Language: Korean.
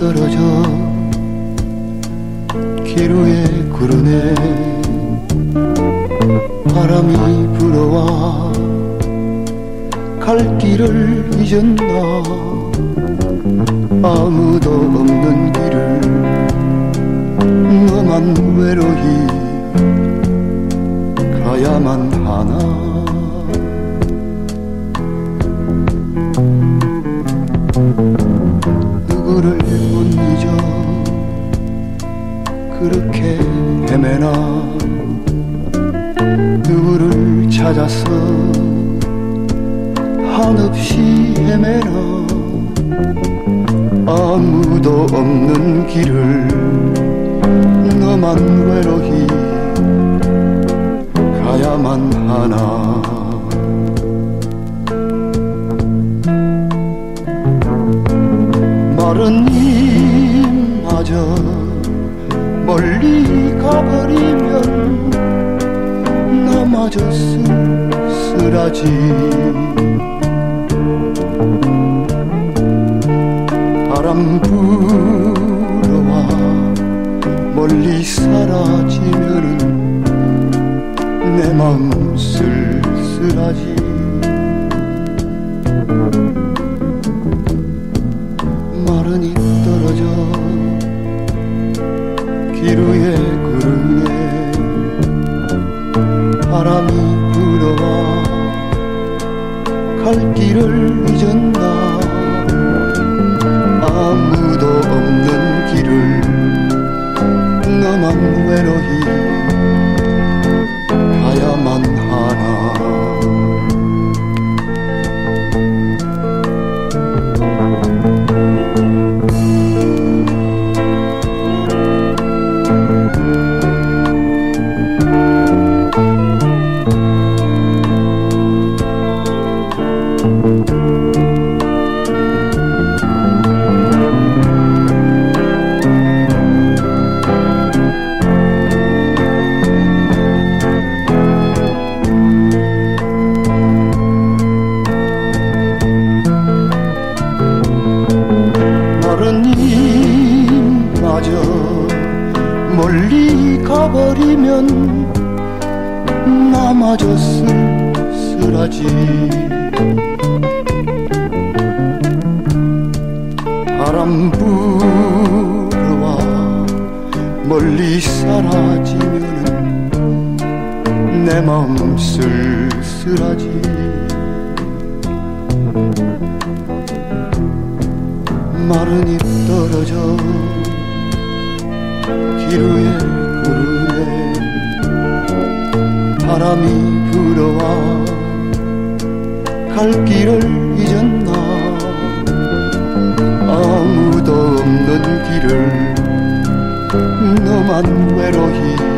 떨어져 길 위에 구르네. 바람이 불어와 갈 길을 잊었나. 아무도 없는 길을 너만 외로이 가야만 하나. 누구를 못 잊어 그렇게 헤매나. 누구를 찾아서 한없이 헤매나. 아무도 없는 길을 너만 외로이 가야만 하나. 마른 잎마저 멀리 가버리면 나마저 쓸쓸하지. 바람 불어와 멀리 사라지면은 내 마음 쓸쓸하지. 마른 잎 떨어져 길 위에 구르네. 바람이 불어와 갈 길을 잊었나. 아무도 없는 길을 너만 외로이 가야만 하나. 마른 잎마저 멀리 가버리면 나마저 쓸쓸하지. 바람 불어와 멀리 사라지면은 내 마음 쓸쓸하지. 마른 잎 떨어져 길 위에 구르네. 바람이 불어와 갈 길을 잊었나. 아무도 없는 길을 너만 외로이